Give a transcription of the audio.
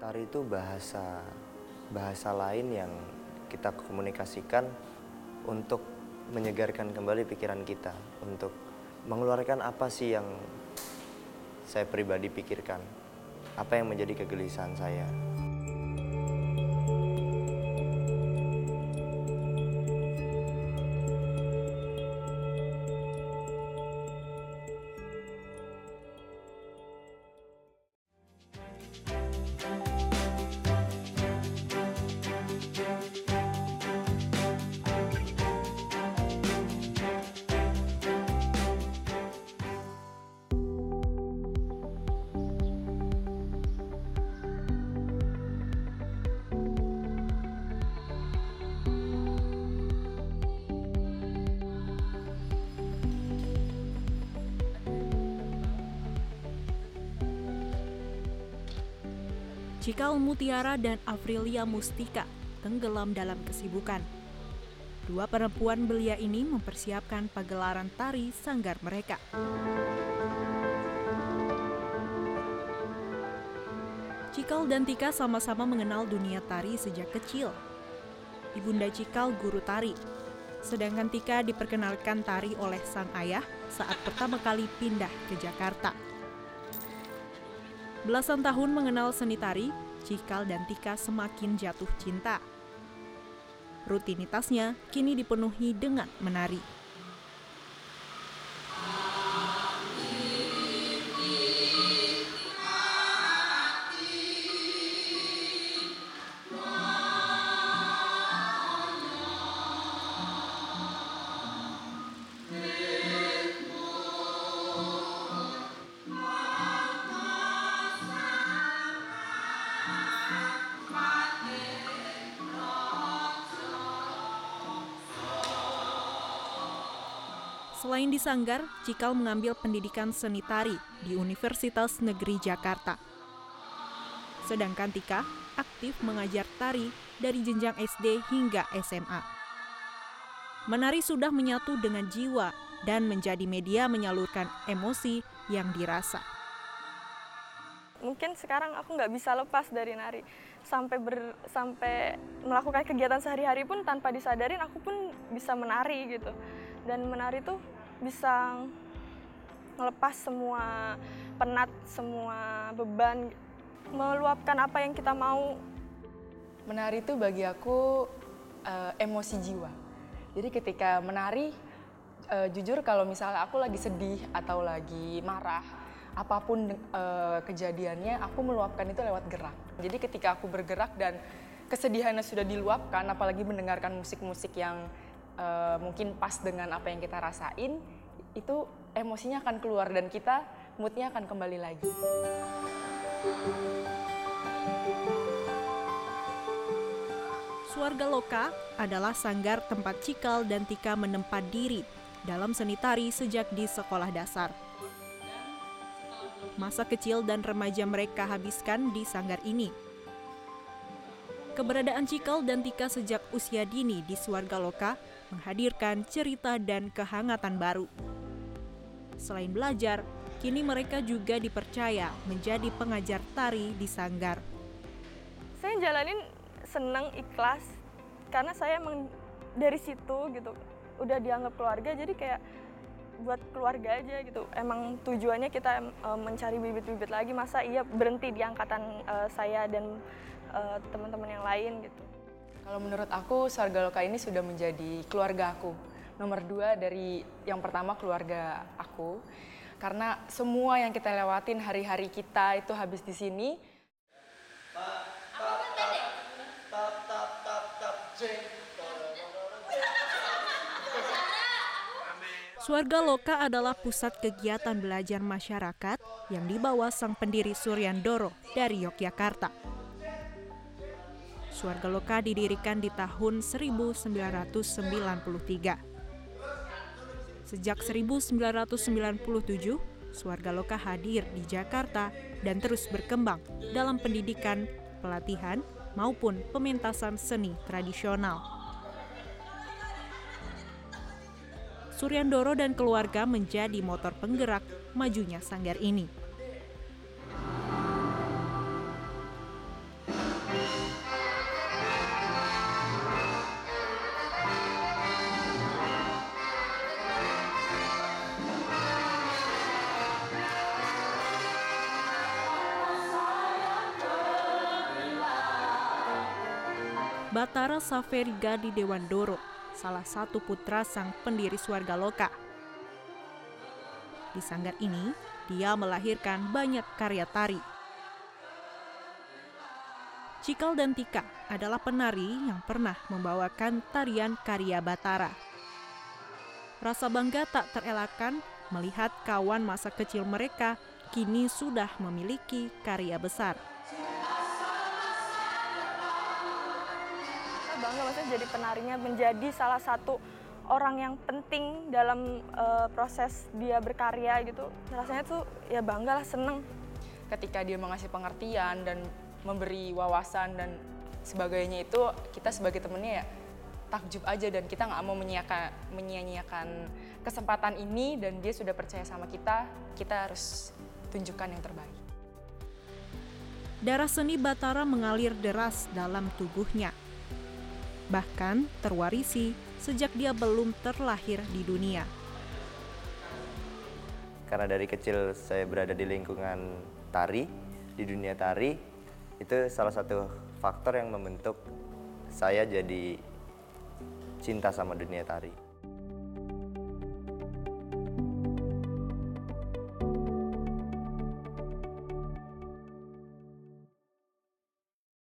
Tari itu bahasa lain yang kita komunikasikan untuk menyegarkan kembali pikiran kita, untuk mengeluarkan apa sih yang saya pribadi pikirkan, apa yang menjadi kegelisahan saya. Cikal Mutiara dan Afrilia Mustika tenggelam dalam kesibukan. Dua perempuan belia ini mempersiapkan pagelaran tari sanggar mereka. Cikal dan Tika sama-sama mengenal dunia tari sejak kecil. Ibunda Cikal guru tari, sedangkan Tika diperkenalkan tari oleh sang ayah saat pertama kali pindah ke Jakarta. Belasan tahun mengenal seni tari, Cikal dan Tika semakin jatuh cinta. Rutinitasnya kini dipenuhi dengan menari. Selain di Sanggar, Cikal mengambil pendidikan seni tari di Universitas Negeri Jakarta. Sedangkan Tika aktif mengajar tari dari jenjang SD hingga SMA. Menari sudah menyatu dengan jiwa dan menjadi media menyalurkan emosi yang dirasa. Mungkin sekarang aku nggak bisa lepas dari nari. Sampai melakukan kegiatan sehari-hari pun tanpa disadarin aku pun bisa menari gitu. Dan menari tuh bisa melepas semua penat, semua beban, meluapkan apa yang kita mau. Menari itu bagi aku emosi jiwa. Jadi ketika menari, jujur kalau misalnya aku lagi sedih atau lagi marah, apapun kejadiannya, aku meluapkan itu lewat gerak. Jadi ketika aku bergerak dan kesedihannya sudah diluapkan, apalagi mendengarkan musik-musik yang mungkin pas dengan apa yang kita rasain, itu emosinya akan keluar dan kita moodnya akan kembali lagi. Swarga Loka adalah sanggar tempat Cikal dan Tika menempat diri dalam seni tari sejak di sekolah dasar. Masa kecil dan remaja mereka habiskan di sanggar ini. Keberadaan Cikal dan Tika sejak usia dini di Swarga Loka menghadirkan cerita dan kehangatan baru. Selain belajar, kini mereka juga dipercaya menjadi pengajar tari di sanggar. Saya jalanin seneng, ikhlas, karena saya emang dari situ gitu, udah dianggap keluarga, jadi kayak buat keluarga aja gitu. Emang tujuannya kita mencari bibit-bibit lagi, masa iya berhenti di angkatan saya dan teman-teman yang lain gitu. Kalau menurut aku, Swarga Loka ini sudah menjadi keluarga aku. Nomor 2 dari yang pertama keluarga aku. Karena semua yang kita lewatin hari-hari kita itu habis di sini. Swarga Loka adalah pusat kegiatan belajar masyarakat yang dibawa sang pendiri Suryandoro dari Yogyakarta. Swarga Loka didirikan di tahun 1993. Sejak 1997, Swarga Loka hadir di Jakarta dan terus berkembang dalam pendidikan, pelatihan, maupun pementasan seni tradisional. Suryandoro dan keluarga menjadi motor penggerak majunya sanggar ini. Batara Saferi Gadi Dewandoro, salah satu putra sang pendiri Swarga Loka. Di sanggar ini, dia melahirkan banyak karya tari. Cikal dan Tika adalah penari yang pernah membawakan tarian karya Batara. Rasa bangga tak terelakkan melihat kawan masa kecil mereka kini sudah memiliki karya besar. Kita bangga maksudnya jadi penarinya, menjadi salah satu orang yang penting dalam proses dia berkarya gitu. Rasanya tuh ya bangga lah, seneng. Ketika dia mengasih pengertian dan memberi wawasan dan sebagainya, itu kita sebagai temennya ya takjub aja, dan kita nggak mau menyia-nyiakan kesempatan ini, dan dia sudah percaya sama kita harus tunjukkan yang terbaik. Darah seni Batara mengalir deras dalam tubuhnya. Bahkan terwarisi sejak dia belum terlahir di dunia. Karena dari kecil saya berada di lingkungan tari, di dunia tari, itu salah satu faktor yang membentuk saya jadi cinta sama dunia tari.